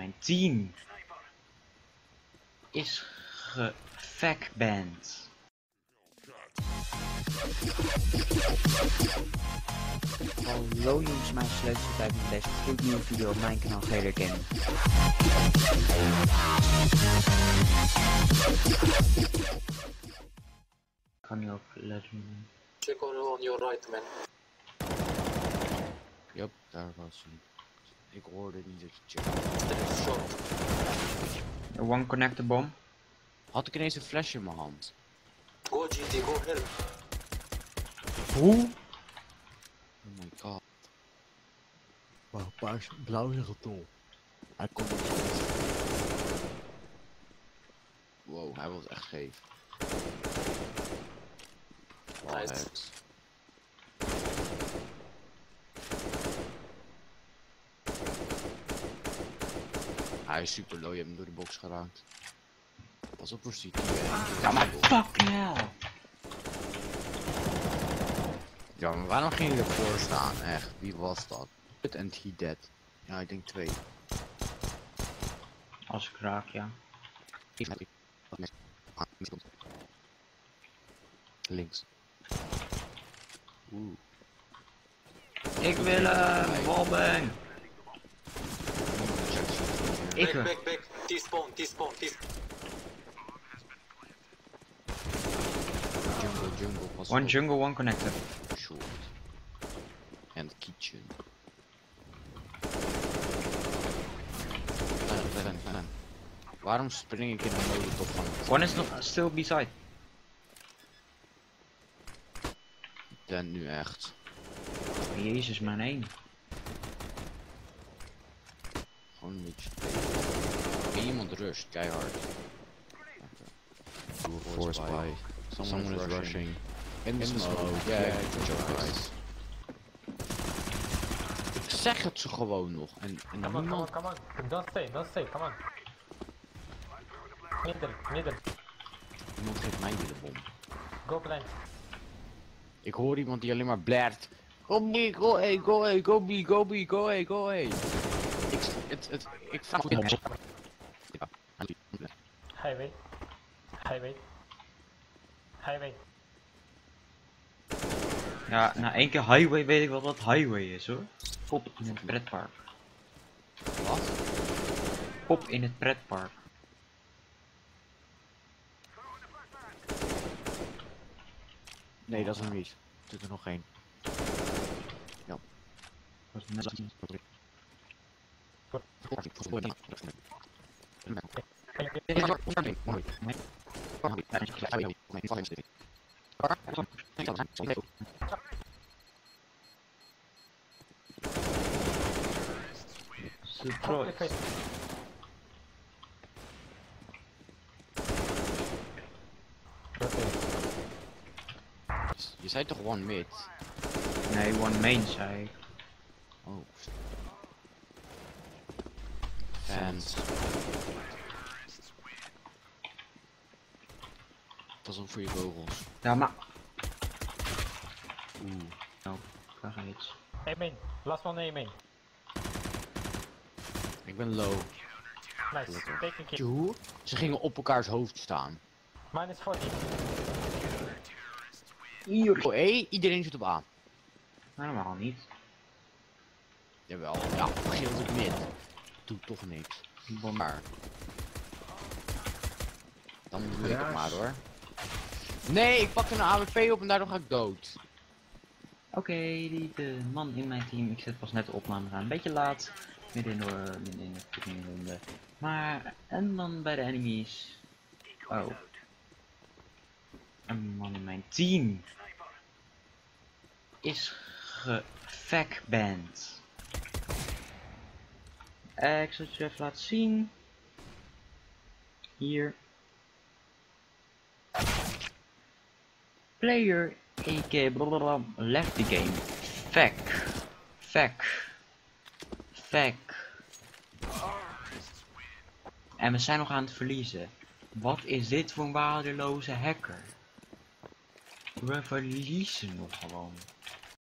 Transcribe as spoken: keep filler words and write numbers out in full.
mijn team is gefackband. Hallo jongens, mijn sleuteltijd met deze gloednieuwe video op mijn kanaal Galer Gaming. Kan je ook letten? Check on, on your right, man. Yup, daar was hij. Ik hoorde niet dat je There is short. One connect the bomb. Had ik ineens een flesje in mijn hand. Go G T, go help. Hoe? Oh my god. Wauw, paars, blauw is getol. Hij komt niet. Wow, hij was echt scheef. Wow, Nice. het. Hij is super low, je hebt hem door de box geraakt. Pas op voor C T. Ja maar fucking hell. Ja, maar waarom ging je ervoor staan? Echt, wie was dat? En he dead. Ja, ik denk twee. Als ik raak, ja. Links. Oeh. Ik wil hem, wallbang. Ik Back, back, back. T-spawn, T-spawn, T-spawn. Jungle, jungle, pas One op. jungle, one connector. Short. And kitchen. Fan, fan, fan. Waarom spring ik in een molotov van? One is nog still beside. Dan nu echt. Jezus, mijn één. Gewoon een beetje. Iemand rust, keihard. Force by. Someone is rushing. In the smoke. Yeah, good job guys. Ik zeg het ze gewoon nog. En, en Come on, come on, niemand... come on. Don't stay, don't stay, come on. Middle, middle. Niemand geeft mij weer de bom. Go blind. Ik hoor iemand die alleen maar blert. Go B, go A, go A, go B, go B, go A, go A. Ik, het, het, ik vraag me. Highway. Highway. Highway. Ja, na één keer highway weet ik wel wat highway is hoor. Pop in het pretpark. Wat? Pop in het pretpark. Nee, dat is hem niet. Er zit er nog één. Ja. Dat is net- Surprise. Je zei toch one mid? Nee, one main zei ik. Oh. Fans. Pas op voor je kogels. Ja, maar... Oeh, nou, ik ga iets. A main. Last one A main. Ik ben low. Nice. Take a kill. Hoe? Ze gingen op elkaars hoofd staan. Minus forty. Oh, hé, iedereen zit op A. Helemaal niet. Jawel, ja, begin op mid. Doe toch niks. Maar. Dan doe ik het maar hoor. Nee, ik pakte een A W P op en daardoor ga ik dood. Oké, okay, die de man in mijn team, ik zet pas net de opname aan. Een beetje laat, midden in de, midden in de fucking ronde. Maar een man bij de enemies. Oh. Een man in mijn team is gefackband. Uh, ik zal het je even laten zien. Hier. Player A K blablabla left the game. Fack. Fack. Fack. En we zijn nog aan het verliezen. Wat is dit voor een waardeloze hacker? We verliezen nog gewoon.